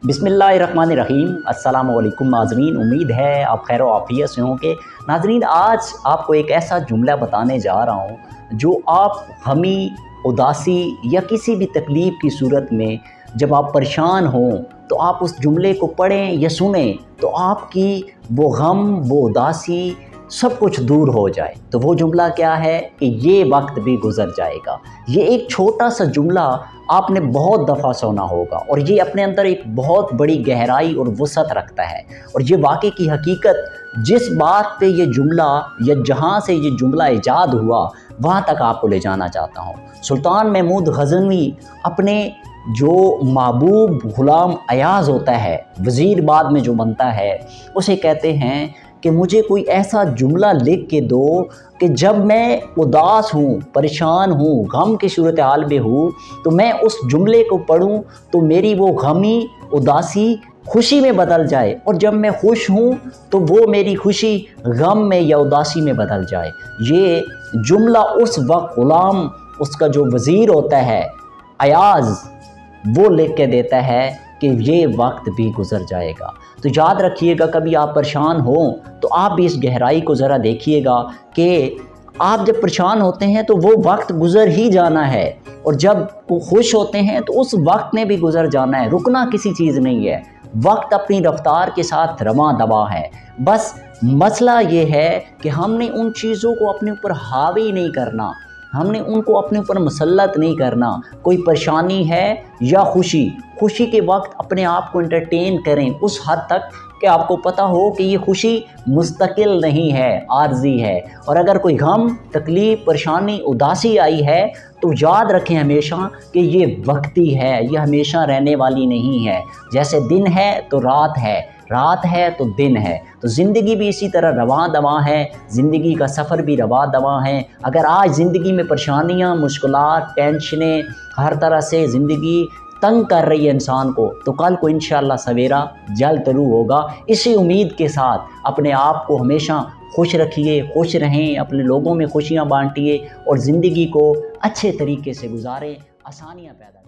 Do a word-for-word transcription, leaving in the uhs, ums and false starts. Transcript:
बिस्मिल्लाहिर्रहमानिर्रहीम। अस्सलाम वालेकुम नाज़रीन, उम्मीद है आप खैर व आफियत से होंगे। नाज़रीन, आज आपको एक ऐसा जुमला बताने जा रहा हूँ जो आप गमी, उदासी या किसी भी तकलीफ़ की सूरत में जब आप परेशान हों तो आप उस जुमले को पढ़ें या सुनें तो आपकी वो गम, वो उदासी सब कुछ दूर हो जाए। तो वो जुमला क्या है कि ये वक्त भी गुज़र जाएगा। ये एक छोटा सा जुमला आपने बहुत दफ़ा सुना होगा और ये अपने अंदर एक बहुत बड़ी गहराई और वसअत रखता है। और ये वाक़ई की हकीकत, जिस बात पे ये जुमला या जहाँ से ये जुमला ईजाद हुआ वहाँ तक आपको ले जाना चाहता हूँ। सुल्तान महमूद ग़ज़नवी अपने जो महबूब ग़ुलाम अयाज़ होता है, वज़ीर बाद में जो बनता है, उसे कहते हैं कि मुझे कोई ऐसा जुमला लिख के दो कि जब मैं उदास हूँ, परेशान हूँ, गम की सूरत हाल में हूँ तो मैं उस जुमले को पढ़ूँ तो मेरी वो गमी, उदासी खुशी में बदल जाए, और जब मैं खुश हूँ तो वो मेरी खुशी गम में या उदासी में बदल जाए। ये जुमला उस वक्त ग़ुलाम, उसका जो वज़ीर होता है अयाज़, वो लिख के देता है कि ये वक्त भी गुज़र जाएगा। तो याद रखिएगा, कभी आप परेशान हों तो आप भी इस गहराई को ज़रा देखिएगा कि आप जब परेशान होते हैं तो वो वक्त गुज़र ही जाना है, और जब वो खुश होते हैं तो उस वक्त ने भी गुज़र जाना है। रुकना किसी चीज़ नहीं है, वक्त अपनी रफ्तार के साथ रवां दवा है। बस मसला ये है कि हमने उन चीज़ों को अपने ऊपर हावी नहीं करना, हमने उनको अपने ऊपर मुसल्लत नहीं करना। कोई परेशानी है या खुशी, खुशी के वक्त अपने आप को एंटरटेन करें उस हद तक कि आपको पता हो कि ये खुशी मुस्तकिल नहीं है, आर्जी है। और अगर कोई गम, तकलीफ़, परेशानी, उदासी आई है तो याद रखें हमेशा कि ये वक्ती है, ये हमेशा रहने वाली नहीं है। जैसे दिन है तो रात है, रात है तो दिन है। तो ज़िंदगी भी इसी तरह रवां दवा है, ज़िंदगी का सफ़र भी रवां दवा है। अगर आज ज़िंदगी में परेशानियाँ, मुश्किलात, टेंशनें, हर तरह से ज़िंदगी तंग कर रही है इंसान को, तो कल को इंशाअल्लाह सवेरा जल्द तरू होगा। इसी उम्मीद के साथ अपने आप को हमेशा खुश रखिए, खुश रहें, अपने लोगों में खुशियाँ बांटिए और ज़िंदगी को अच्छे तरीके से गुजारें, आसानियाँ पैदा